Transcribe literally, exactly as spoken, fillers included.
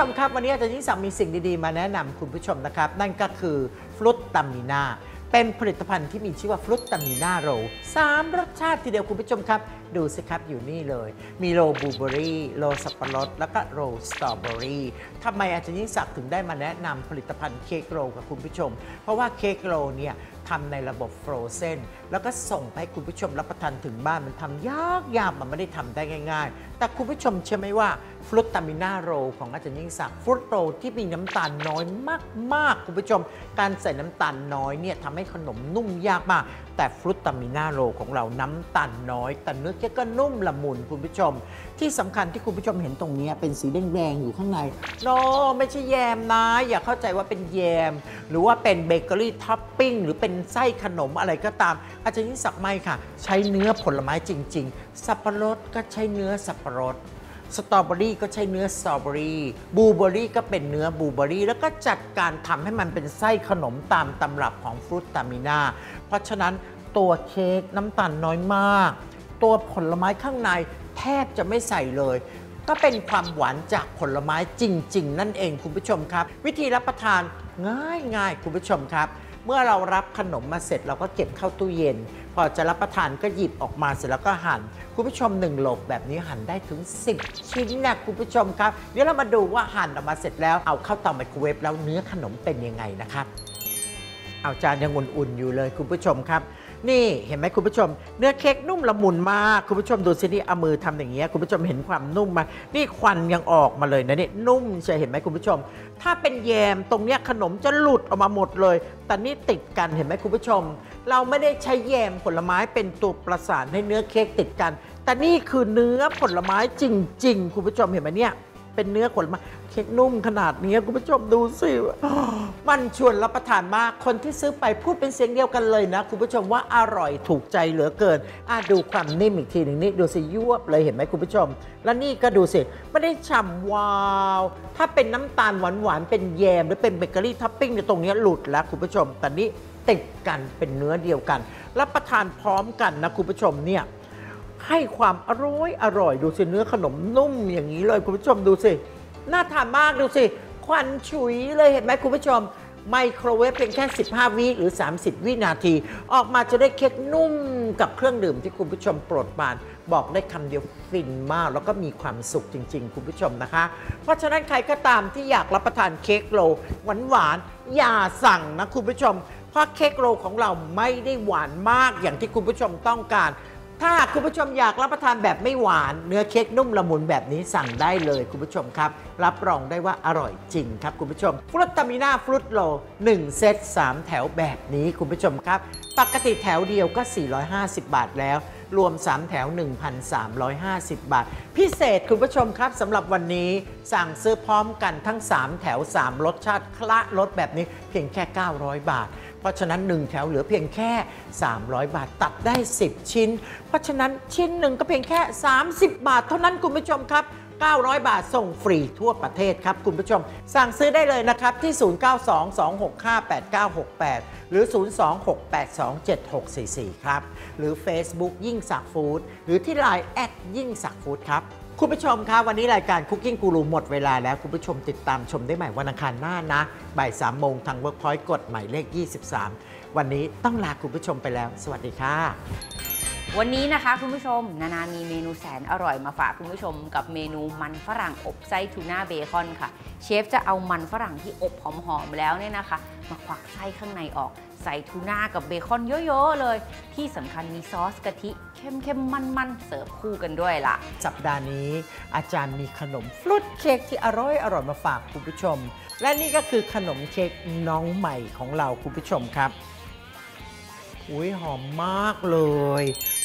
มครับวันนี้อาจารย์ยิ่งศักดิ์มีสิ่งดีๆมาแนะนำคุณผู้ชมนะครับนั่นก็คือฟรุตตามิน่าเป็นผลิตภัณฑ์ที่มีชื่อว่าฟรุตตามิน่าโรลสามรสชาติทีเดียวคุณผู้ชมครับดูสิครับอยู่นี่เลยมีโรลบลูเบอรี่โรลสับปะรดแล้วก็โรลสตรอเบอรี่ทำไมอาจารย์ยิ่งศักดิ์ถึงได้มาแนะนำผลิตภัณฑ์เค้กโรลกับคุณผู้ชมเพราะว่าเค้กโรลเนี่ยทำในระบบฟรอเซนแล้วก็ส่งให้คุณผู้ชมรับประทานถึงบ้านมันทำยากยากมันไม่ได้ทำได้ง่ายๆแต่คุณผู้ชมเชื่อไหมว่าฟรุตตามิน่าโรลของอาจารย์ยิ่งศักดิ์ฟรุตโรลที่มีน้ำตาลน้อยมากๆคุณผู้ชมการใส่น้ำตาลน้อยเนี่ยทำให้ขนมนุ่มยากมากแต่ฟรุตตามิน่าโรลของเราน้ำตาลน้อยแต่เนื้อเค้กก็นุ่มละมุนคุณผู้ชมที่สำคัญที่คุณผู้ชมเห็นตรงนี้เป็นสีแดงๆอยู่ข้างในโนไม่ใช่แยมนะอย่าเข้าใจว่าเป็นแยมหรือว่าเป็นเบเกอรี่ท็อปปิ้งหรือเป็นไส้ขนมอะไรก็ตามอาจารย์ยิ่งศักดิ์ไม่ค่ะใช้เนื้อผลไม้จริงๆสับปะรดก็ใช้เนื้อสับปะรดสตรอเบอรี่ก็ใช้เนื้อสตรอเบอรี่บลูเบอรี่ก็เป็นเนื้อบลูเบอรี่แล้วก็จัดการทำให้มันเป็นไส้ขนมตามตำรับของฟรุตตามิน่าเพราะฉะนั้นตัวเค้กน้ำตาลน้อยมากตัวผลไม้ข้างในแทบจะไม่ใส่เลยก็เป็นความหวานจากผลไม้จริงๆนั่นเองคุณผู้ชมครับวิธีรับประทานง่ายๆคุณผู้ชมครับเมื่อเรารับขนมมาเสร็จเราก็เก็บเข้าตู้เย็นพอจะรับประทานก็หยิบออกมาเสร็จแล้วก็หั่นคุณผู้ชมหนึ่งโหลกแบบนี้หั่นได้ถึงสิบชิ้นนะคุณผู้ชมครับเดี๋ยวเรามาดูว่าหั่นออกมาเสร็จแล้วเอาเข้าเตาไมโครเวฟแล้วเนื้อขนมเป็นยังไงนะครับเอาจานยังอุ่นๆอยู่เลยคุณผู้ชมครับนี่เห็นไหมคุณผู้ชมเนื้อเค้กนุ่มละมุนมากคุณผู้ชมดูสินี่เอามือทำอย่างเงี้ยคุณผู้ชมเห็นความนุ่มมานี่ควันยังออกมาเลยนะนี่นุ่มใช่เห็นไหมคุณผู้ชมถ้าเป็นแยมตรงเนี้ยขนมจะหลุดออกมาหมดเลยแต่นี่ติดกันเห็นไหมคุณผู้ชมเราไม่ได้ใช้แยมผลไม้เป็นตัวประสานให้เนื้อเค้กติดกันแต่นี่คือเนื้อผลไม้จริงๆคุณผู้ชมเห็นไหมเนี่ยเป็นเนื้อผลไม้เค้กนุ่มขนาดนี้คุณผู้ชมดูสิมันชวนรับประทานมากคนที่ซื้อไปพูดเป็นเสียงเดียวกันเลยนะคุณผู้ชมว่าอร่อยถูกใจเหลือเกินอ่ะดูความนิ่มอีกทีหนึ่งนี่ดูสิยวบเลยเห็นไหมคุณผู้ชมแล้วนี่ก็ดูสิไม่ได้ฉ่ำวาวถ้าเป็นน้ำตาลหวานๆเป็นแยมหรือเป็นเบเกอรี่ท็อปปิ้งในตรงนี้หลุดแล้วคุณผู้ชมแต่นี้ติดกันเป็นเนื้อเดียวกันรับประทานพร้อมกันนะคุณผู้ชมเนี่ยให้ความอร่อยอร่อยดูสิเนื้อขนมนุ่มอย่างนี้เลยคุณผู้ชมดูสิน่าทานมากดูสิควันฉุยเลยเห็นไหมคุณผู้ชมไมโครเวฟเพียงแค่สิบห้าวิหรือสามสิบวินาทีออกมาจะได้เค้กนุ่มกับเครื่องดื่มที่คุณผู้ชมโปรดปรานบอกได้คำเดียวฟินมากแล้วก็มีความสุขจริงๆคุณผู้ชมนะคะเพราะฉะนั้นใครก็ตามที่อยากรับประทานเค้กโรลหวานๆอย่าสั่งนะคุณผู้ชมเพราะเค้กโรลของเราไม่ได้หวานมากอย่างที่คุณผู้ชมต้องการถ้าคุณผู้ชมอยากรับประทานแบบไม่หวานเนื้อเค้กนุ่มละมุนแบบนี้สั่งได้เลยคุณผู้ชมครับรับรองได้ว่าอร่อยจริงครับคุณผู้ชมฟรุตตามิน่าฟรุตโรลหนึ่งเซตสามแถวแบบนี้คุณผู้ชมครับปกติแถวเดียวก็สี่ร้อยห้าสิบบาทแล้วรวมสามแถว หนึ่งพันสามร้อยห้าสิบบาทพิเศษคุณผู้ชมครับสำหรับวันนี้สั่งซื้อพร้อมกันทั้งสามแถวสามรสชาติคละรสแบบนี้เพียงแค่เก้าร้อยบาทเพราะฉะนั้นหนึ่งแถวเหลือเพียงแค่สามร้อยบาทตัดได้สิบชิ้นเพราะฉะนั้นชิ้นหนึ่งก็เพียงแค่สามสิบบาทเท่านั้นคุณผู้ชมครับเก้าร้อยบาทส่งฟรีทั่วประเทศครับคุณผู้ชมสั่งซื้อได้เลยนะครับที่ศูนย์ เก้า สอง สอง หก ห้า แปด เก้า หก แปดหรือศูนย์ สอง หก แปด สอง เจ็ด หก สี่ สี่ครับหรือ Facebook ยิ่งศักดิ์ฟู้ดหรือที่ ไลน์ แอดยิ่งศักดิ์ฟู้ดครับคุณผู้ชมครับวันนี้รายการ Cooking Guru หมดเวลาแล้วคุณผู้ชมติดตามชมได้ใหม่วันอังคารหน้านะบ่ายสามโมงทาง Workpoint กดหมายเลขยี่สิบสามวันนี้ต้องลาคุณผู้ชมไปแล้วสวัสดีค่ะวันนี้นะคะคุณผู้ชมนานามีเมนูแสนอร่อยมาฝากคุณผู้ชมกับเมนูมันฝรั่งอบไส้ทูน่าเบคอนค่ะเชฟจะเอามันฝรั่งที่อบหอมๆแล้วเนี่ยนะคะมาควักไส้ข้างในออกใส่ทูน่ากับเบคอนเยอะๆเลยที่สำคัญมีซอสกะทิเข้มๆมันๆเสิร์ฟคู่กันด้วยล่ะสัปดาห์นี้อาจารย์มีขนมฟรุตเค้กที่อร่อยอร่อยมาฝากคุณผู้ชมและนี่ก็คือขนมเค้กน้องใหม่ของเราคุณผู้ชมครับอุ้ยหอมมากเลย